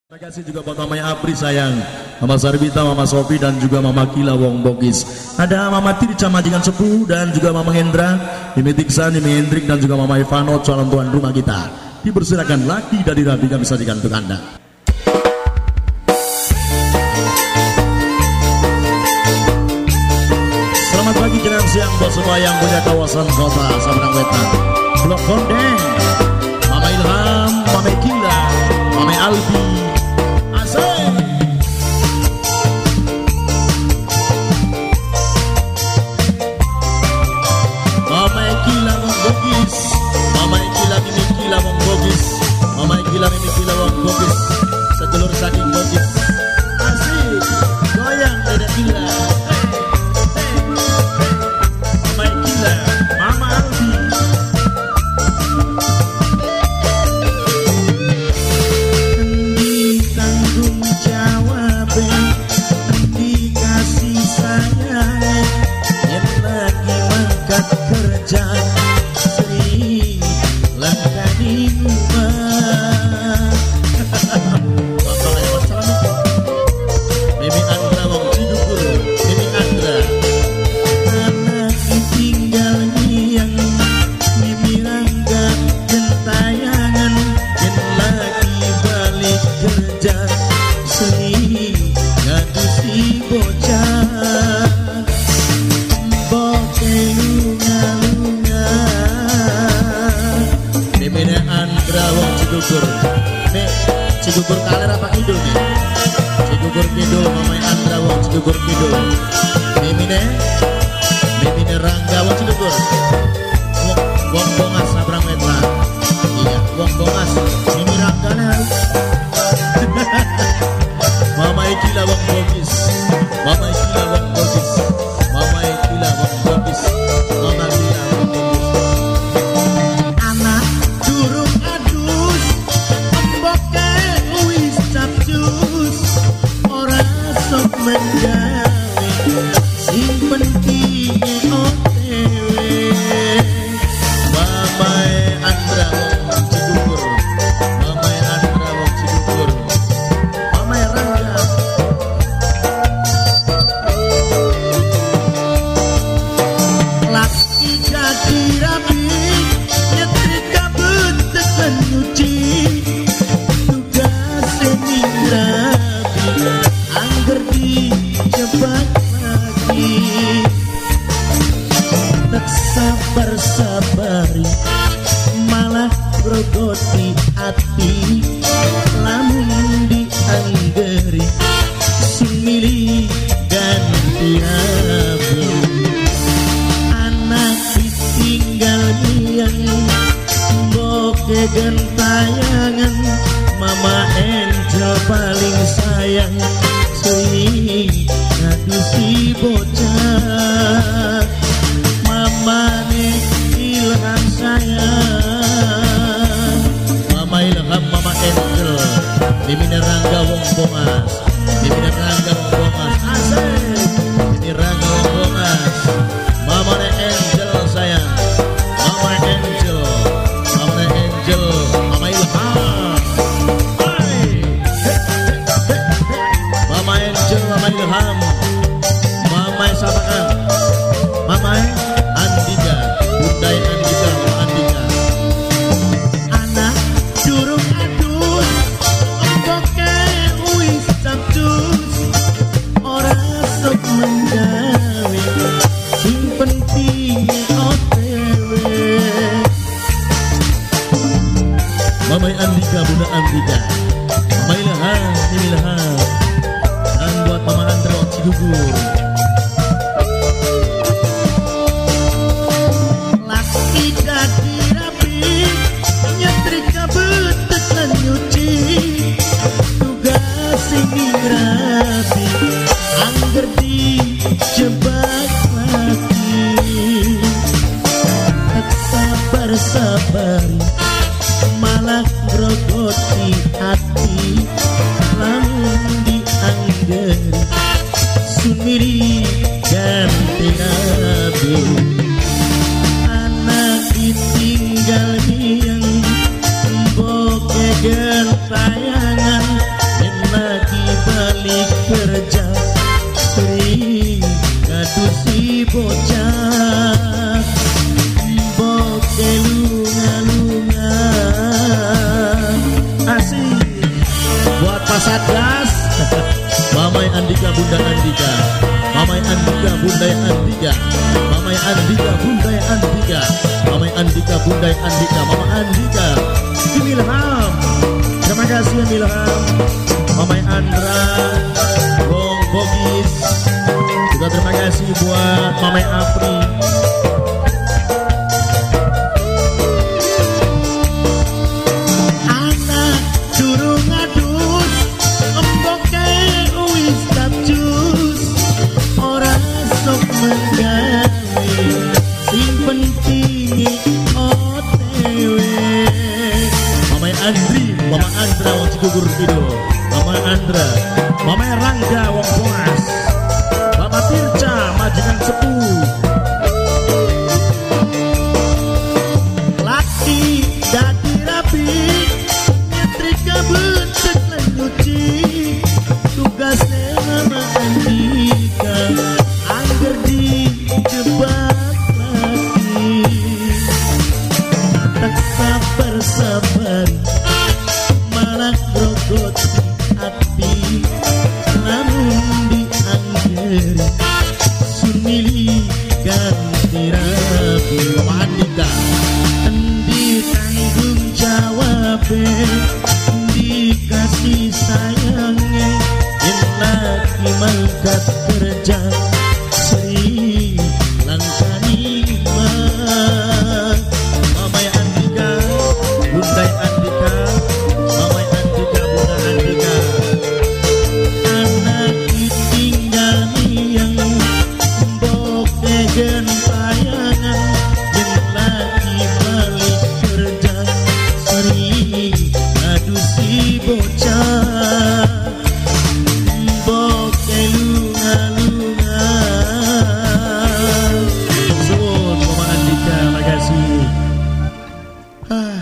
Terima kasih juga buat mamanya Apri sayang, Mama Sarbita, Mama Sofi dan juga Mama Kila Wong Bogis. Ada Mama Tirca Majikan Sepuh dan juga Mama Hendra, Mimi Tiksan, Mimi Hendrik dan juga Mama Ivano calon tuan rumah kita. Dipersilakan laki dari Rabi kami sajikan untuk Anda. Selamat pagi jelang siang buat semua yang punya kawasan kota Sabarang Wetan, Blok Kondeng, Mama Ilham, Mama Kila, Mama Albi. Sedulur saking Bogis, asik, goyang beda gila. Mama Gila, Mama Albi. Ditanggung jawab, dikasih sayang, yang lagi mangkat kerja, sering langkani rumah. Cigugur kaler apa kidul nih? Cigugur kidul, Mama Andra Wong Cigugur kidul. Mimine Rangga Wong Cigugur. Wong Bongas Sabrang Wetan. Iya, Wong Bongas. Mimi Rangga nih. Mama Gila Wong Bogis. Mama Gila Wong Bogis. Mama Gila Wong Bogis. Mama Gila Wong Bogis. Anak durung adus, emboke ora sok menggawe, sing penting OTW. Mama Andra Wong Cigugur, Mama Andra Wong Cigugur, Mama Rangga. Laki jadi rapi, nyetrika betek nyuci, tugas seminggu angger dijebak lagi. Tak sabar-sabari malah grogoti hati, lamun dianggeri sumili ganti rabi. Anak ditinggal yang boke gentayangan, Mama Angel paling sayang, sering ngadusi bocah. Mama Ilham sayang, Mama Ilham, Mama Angel, Mimi Rangga Wong Bongas, Mimi Rangga Wong Bongas, asik, Mimi Rangga Wong Bongas, Mama Angel sayang, Mama Angel, Mama Angel, Mama Ilham. Mama Ilham, Mama Sabakan, Mama Andika, Bunda Andika, Andika. Anak durung adus, emboke wis sabtus, ora sok menggawe, sing penting OTW. Mama Andika, Bunda Andika, Mama Ilham, Ilham. Buat Mama Andra Wong Cigugur. Laki jadi rapi, nyetrika betek lan nyuci, tugas ini rapi, angger dijebak lagi. Tak sabar-sabari malah grogoti hati, lamun dianggeri suni Mama Satgas Mamai Andika Bunda Andika Mamai Andika Bunda Andika Mamai Andika Bunda Andika Mamai Andika Bunda Andika Mama Andika Milham, terima kasih Milham. Mamai Andra Bong Bogis juga terima kasih buat Mamai Apri. Mama Andra wong Cigugur Kidul, Mama Andra, Mama Rangga wong Boas, Mama Tirca majikan sepuh, laki dadi rapi, nyetrika bentuk lan nyuci, tugasnya Mama Andika, angger dijebak lagi, tak sabar-sabar. Grogot hati namun dianggeri sunili ganti rapi Mama Andika endi tanggung jawab dikasih sayangnya yang lagi mangkat kerja seri langkani Mama Andika Bunda Andika gentayangan yang lagi balik kerja sering aduh si bocah boke lunga-lunga Sun Mama Andika makasih